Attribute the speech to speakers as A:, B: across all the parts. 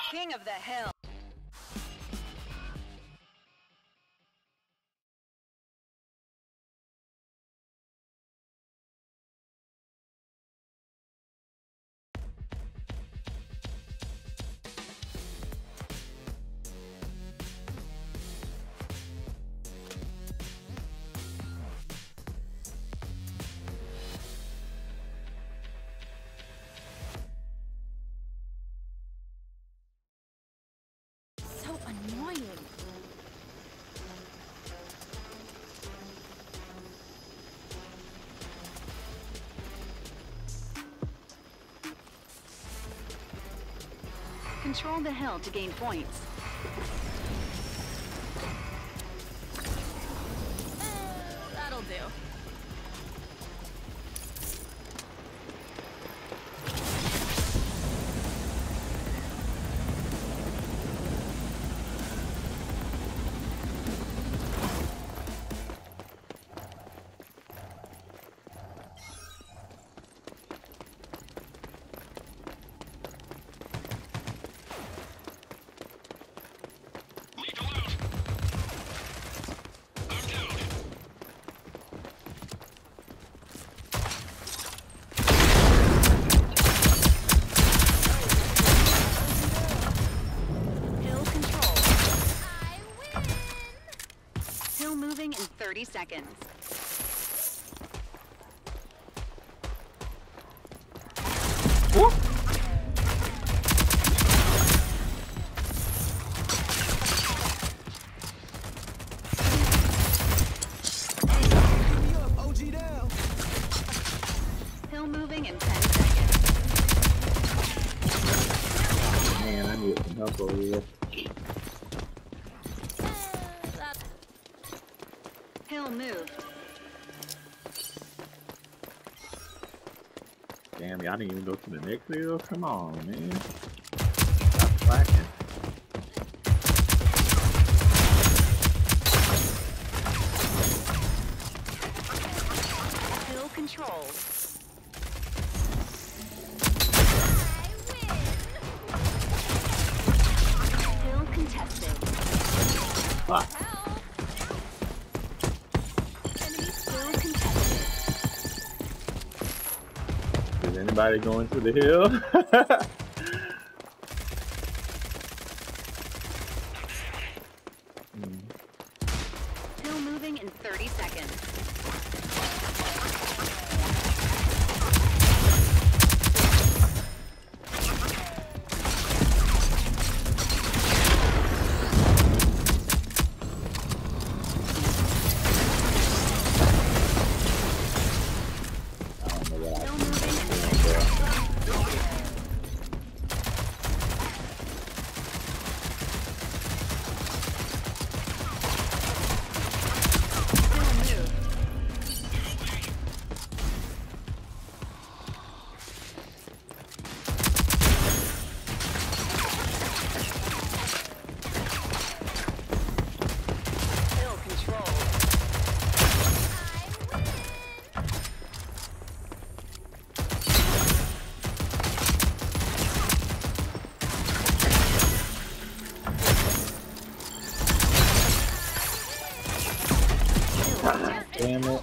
A: King of the hill.
B: So annoying.
A: Control the hill to gain points.
B: That'll do.
A: Moving in 30 seconds.
C: Woo!
A: Hill moving in 10 seconds.
C: Man, I need some help over here.
A: Hill moved.
C: Damn, y'all didn't even go to the next hill? Come on, man. Stop slacking.
A: Hill controlled. Hill contested.
C: Ah. Is anybody going to the hill?
A: Hill moving in 30 seconds.
C: Damn it.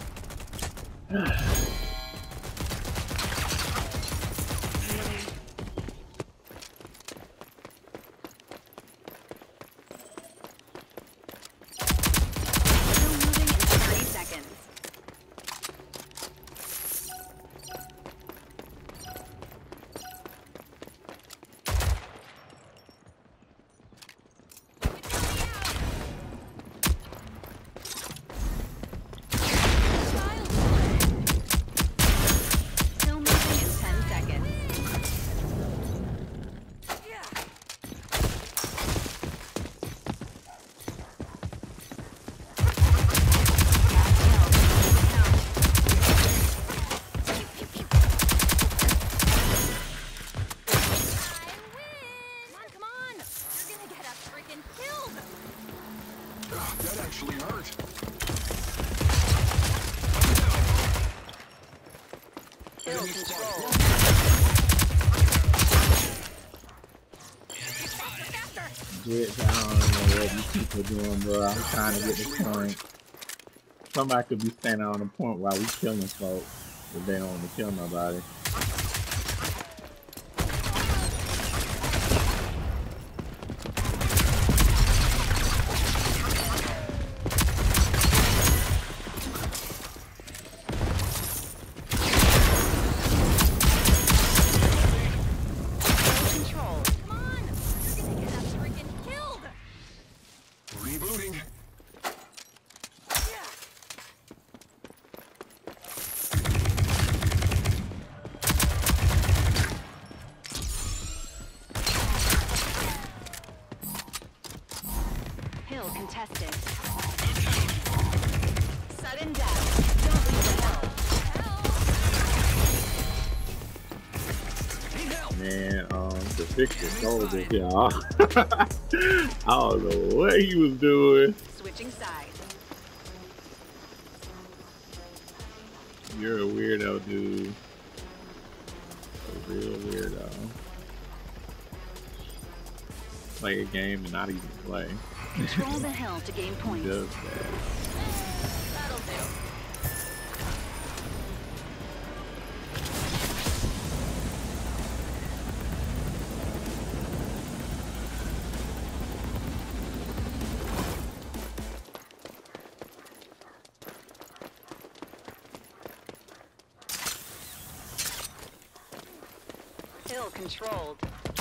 D: That actually hurt.
A: Hill control.
C: Bitch, I don't know what these people doing, bro. I'm trying to get the point. Somebody could be standing on the point while we killing folks, but they don't want to kill nobody.
A: Contested. Sudden death. Don't leave the hill.
C: Man, the Victor soldier, y'all. I don't know what he was doing.
A: Switching sides.
C: You're a weirdo, dude. A real weirdo. Play a game and not even play.
A: Control the hill to gain points.
C: Does that.
B: That'll do.
A: Hill controlled.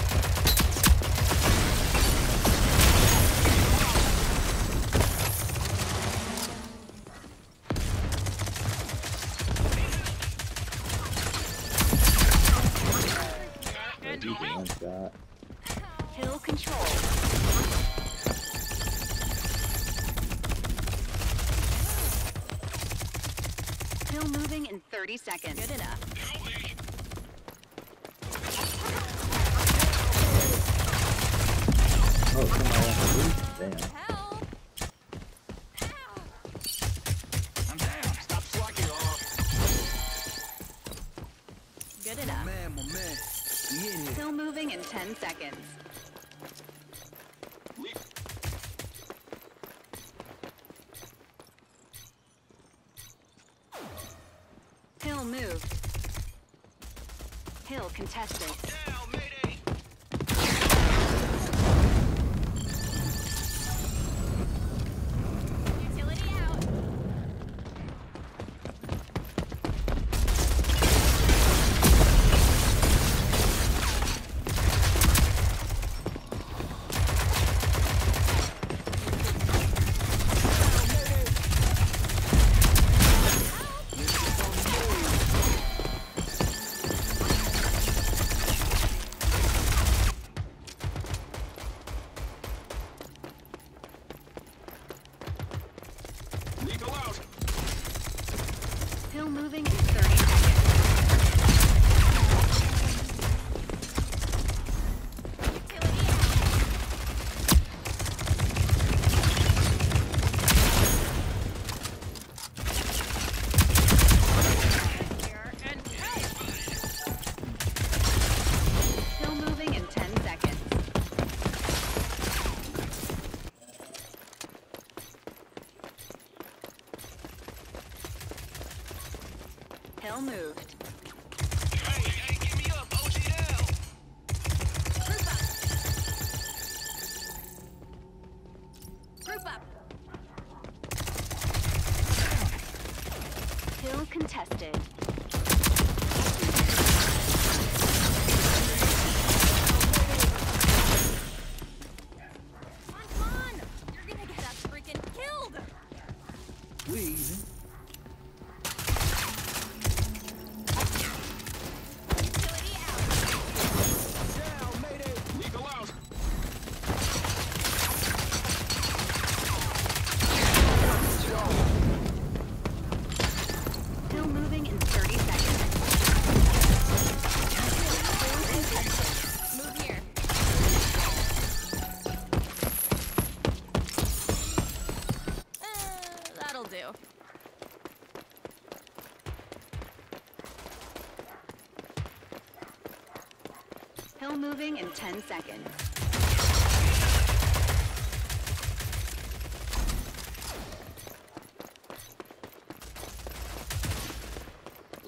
A: Hill control. Hill moving in 30 seconds.
B: Good enough.
C: Oh, somebody wants to leave? Damn.
B: Help!
D: I'm down. Stop slacking off.
B: Good enough.
D: My man. We in here.
A: Hill moving in 10 seconds. Hill moved. Hill contested.
D: Down, mayday.
B: Utility out.
D: Lethal out.
A: Hill moving in 30 seconds.
B: Utility out. Here and out.
A: Hill moving in 10 seconds. Hill moved.
D: Hey, give me up, OGL.
B: Group up.
A: Hill contested.
B: Come on. You're gonna get us freaking killed.
D: Please.
B: Utility out.
D: Down, mayday. Lethal out.
A: Hill moving in 30 seconds.
B: Move here. That'll do.
A: Hill moving in 10 seconds.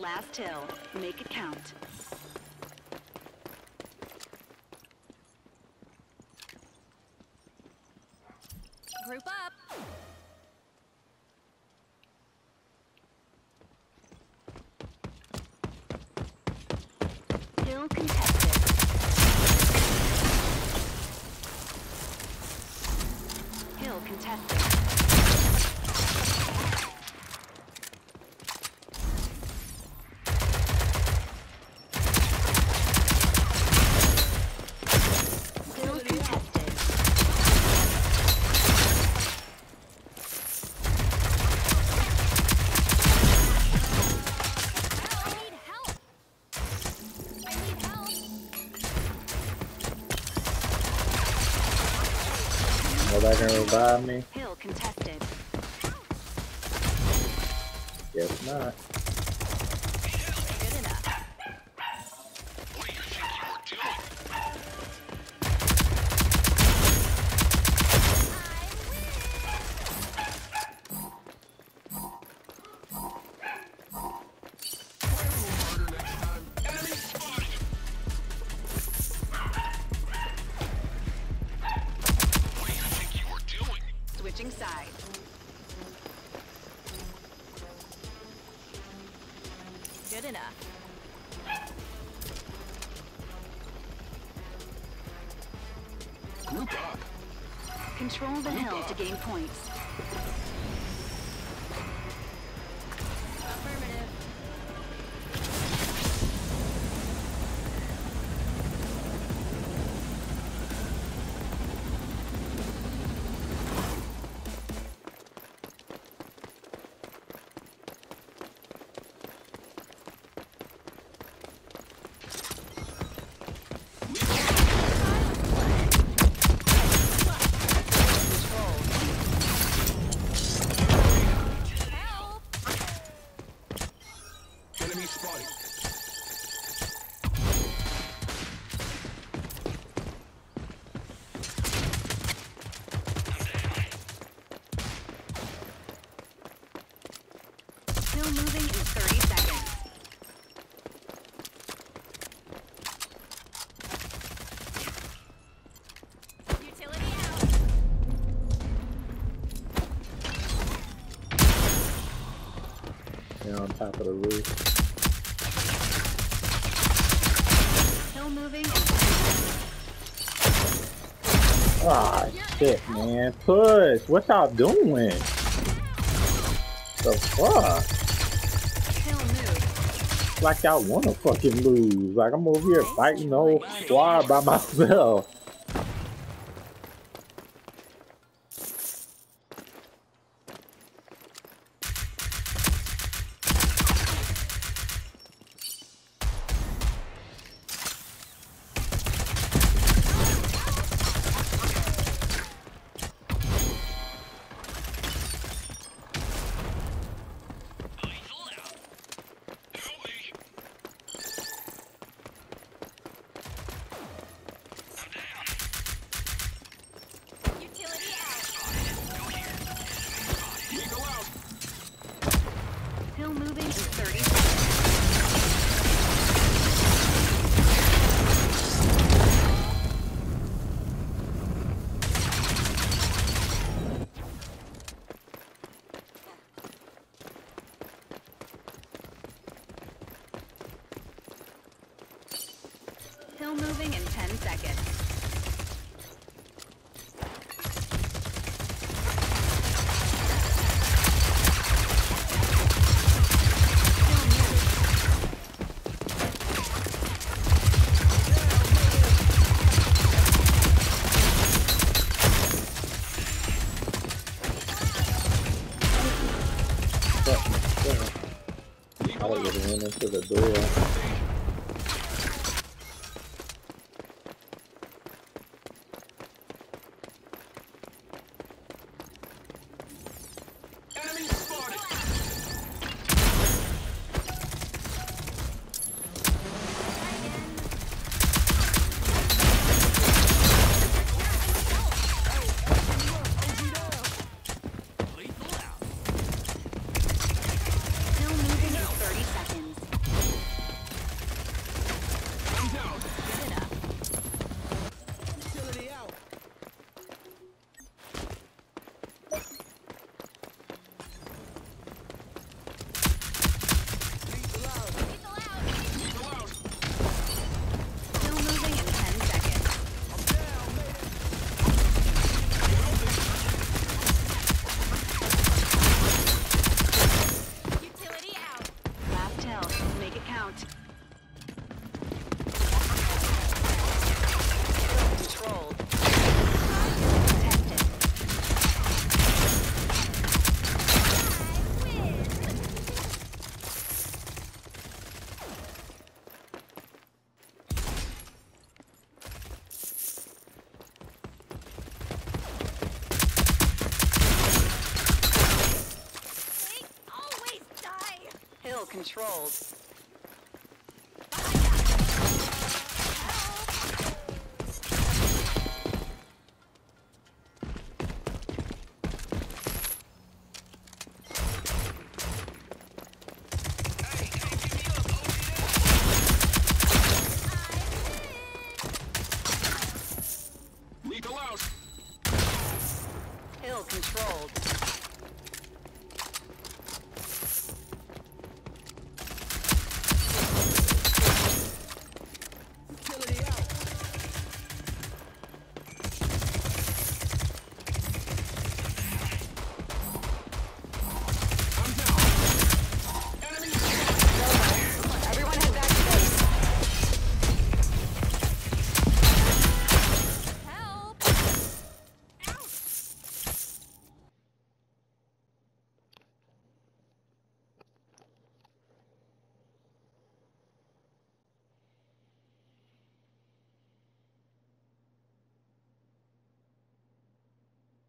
A: last hill. Make it count.
B: Group up.
A: Hill contested. Hill contested. Hill contested.
B: I need help. I need help.
C: Nobody can revive me?
A: Hill contested.
C: Guess not.
B: Good enough.
D: What do you think you were doing? Enemy spotted! What do you think you were doing?
A: Switching sides.
B: Good enough.
D: Group up.
A: Control the hill to gain points.
B: Affirmative. Help!
D: Enemy spotted.
A: Hill moving in 30 seconds.
B: Utility out.
C: They're on top of the roof.
A: Hill moving in
C: Ah, shit, man. Push. What y'all doing? The fuck?
A: Hill move.
C: Like y'all wanna fucking lose. Like I'm over here fighting the whole squad by myself.
D: Lethal out. Help me. I'm down.
B: Utility out.
D: Go here. Lethal out.
A: Hill moving in 30 seconds. Hill moving in 10 seconds.
C: I would have went into the door.
D: Enemy spotted. Lethal out.
A: Hill moving in 30 seconds. controls.